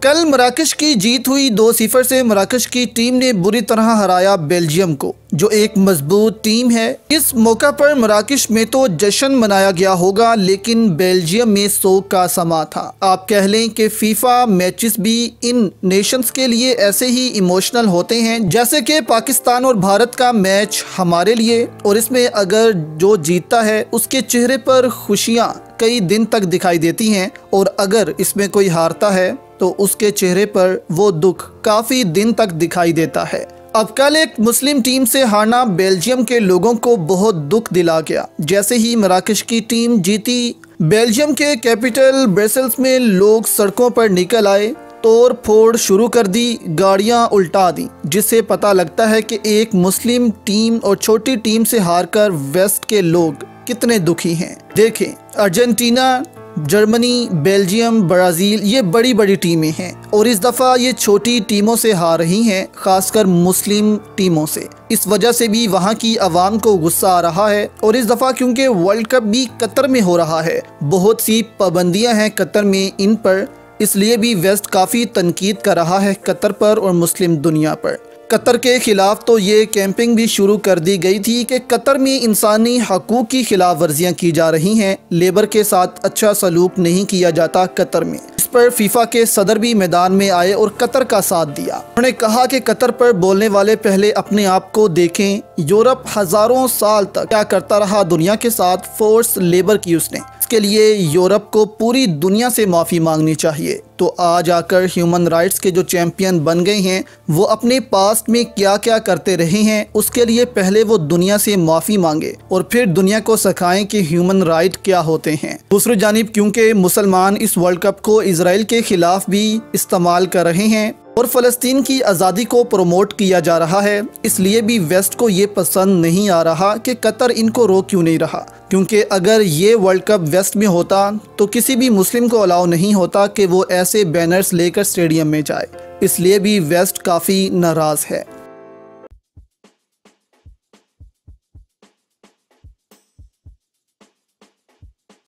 कल मराकश की जीत हुई 2-0 से। मराकश की टीम ने बुरी तरह हराया बेल्जियम को, जो एक मजबूत टीम है। इस मौका पर मराकश में तो जश्न मनाया गया होगा, लेकिन बेल्जियम में शोक का समा था। आप कह लें कि फीफा मैचेस भी इन नेशंस के लिए ऐसे ही इमोशनल होते हैं जैसे कि पाकिस्तान और भारत का मैच हमारे लिए। और इसमें अगर जो जीतता है उसके चेहरे पर खुशियाँ कई दिन तक दिखाई देती हैं, और अगर इसमें कोई हारता है तो उसके चेहरे पर वो दुख काफ़ी दिन तक दिखाई देता है। अब कल एक मुस्लिम टीम से हारना बेल्जियम के लोगों को बहुत दुख दिला गया। जैसे ही मराकश की टीम जीती, बेल्जियम के कैपिटल ब्रसेल्स में लोग सड़कों पर निकल आए, तोड़ फोड़ शुरू कर दी, गाड़ियां उल्टा दी, जिससे पता लगता है कि एक मुस्लिम टीम और छोटी टीम से हारकर वेस्ट के लोग कितने दुखी हैं। देखें, अर्जेंटीना, जर्मनी, बेल्जियम, ब्राज़ील, ये बड़ी बड़ी टीमें हैं और इस दफ़ा ये छोटी टीमों से हार रही हैं, खासकर मुस्लिम टीमों से। इस वजह से भी वहाँ की आवाम को गुस्सा आ रहा है। और इस दफ़ा क्योंकि वर्ल्ड कप भी कतर में हो रहा है, बहुत सी पाबंदियाँ हैं कतर में इन पर, इसलिए भी वेस्ट काफ़ी तनकीद कर रहा है कतर पर और मुस्लिम दुनिया पर। कतर के ख़िलाफ़ तो ये कैंपिंग भी शुरू कर दी गई थी कि कतर में इंसानी हकूक़ की खिलाफ वर्जियाँ की जा रही हैं, लेबर के साथ अच्छा सलूक नहीं किया जाता कतर में। इस पर फीफा के सदर भी मैदान में आए और कतर का साथ दिया। उन्होंने कहा कि कतर पर बोलने वाले पहले अपने आप को देखें। यूरोप हज़ारों साल तक क्या करता रहा दुनिया के साथ, फोर्स लेबर की उसने। इसके लिए यूरोप को पूरी दुनिया से माफ़ी मांगनी चाहिए। तो आज आकर ह्यूमन राइट्स के जो चैंपियन बन गए हैं, वो अपने पास्ट में क्या क्या करते रहे हैं उसके लिए पहले वो दुनिया से माफ़ी मांगे और फिर दुनिया को सिखाएं कि ह्यूमन राइट क्या होते हैं। दूसरी जानिब क्योंकि मुसलमान इस वर्ल्ड कप को इजराइल के खिलाफ भी इस्तेमाल कर रहे हैं और फ़लस्तीन की आज़ादी को प्रमोट किया जा रहा है, इसलिए भी वेस्ट को ये पसंद नहीं आ रहा कि कतर इनको रोक क्यों नहीं रहा। क्योंकि अगर ये वर्ल्ड कप वेस्ट में होता तो किसी भी मुस्लिम को अलाउ नहीं होता कि वो ऐसे बैनर्स लेकर स्टेडियम में जाए, इसलिए भी वेस्ट काफ़ी नाराज़ है।